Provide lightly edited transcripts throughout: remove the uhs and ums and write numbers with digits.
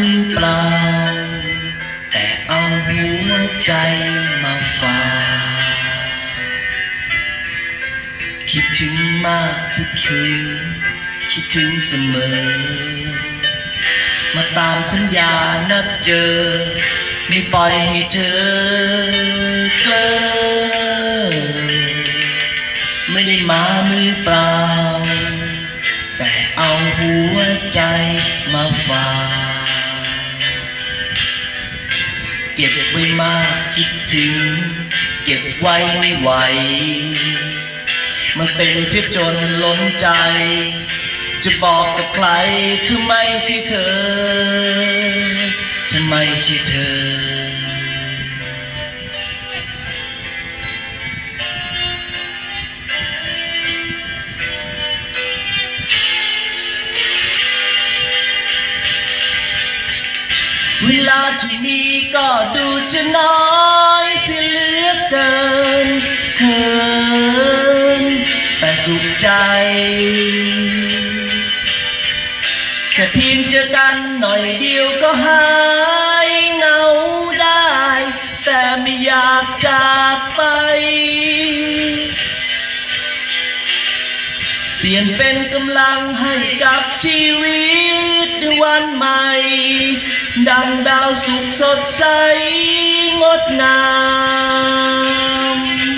มือเปล่าแต่เอาหัวใจมาฝากคิดถึงมากคิดถึงเสมอมาตามสัญญานัดเจอไม่ปล่อยให้เธอเกลอไม่ได้มามือเปล่าแต่เอาหัวใจมาฝากเก็บไว้มากคิดถึงเก็บไว้ไม่ไหวมันเต็มเสียจนล้นใจจะบอกกับใครทำไมใช่เธอทำไมใช่เธอเวลาที่มีก็ดูจะน้อยเสียเหลือเกินเขินแต่สุขใจแค่เพียงเจอกันหน่อยเดียวก็หายเหงาได้แต่ไม่อยากจากไปเปลี่ยนเป็นกำลังให้กับชีวิตในวันใหม่ดังดาวสุขสดใสงดงาม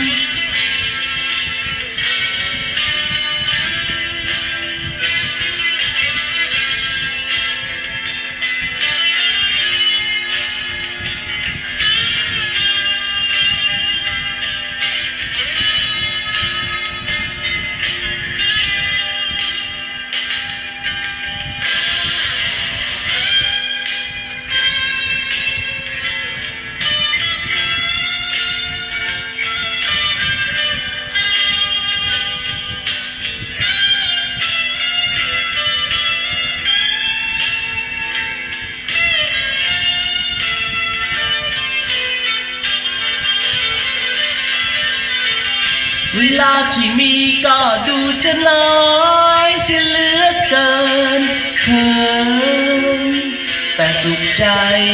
เวลาที่มีก็ดูจะน้อยเสียเหลือเกินเขินแต่สุขใจ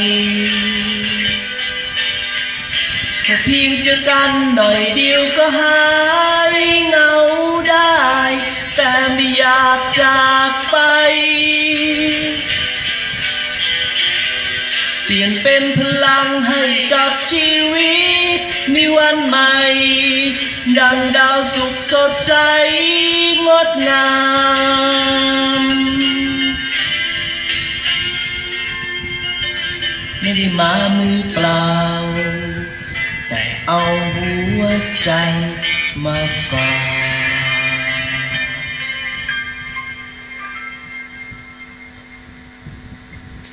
แค่เพียงเจอกันหน่อยเดียวก็หายเหงาได้แต่ไม่อยากจากไปเปลี่ยนเป็นพลังให้กับชีวิตในวันใหม่ดังดาวสุขสดใสงดงามไม่ได้มามือเปล่าแต่เอาหัวใจมาฝาก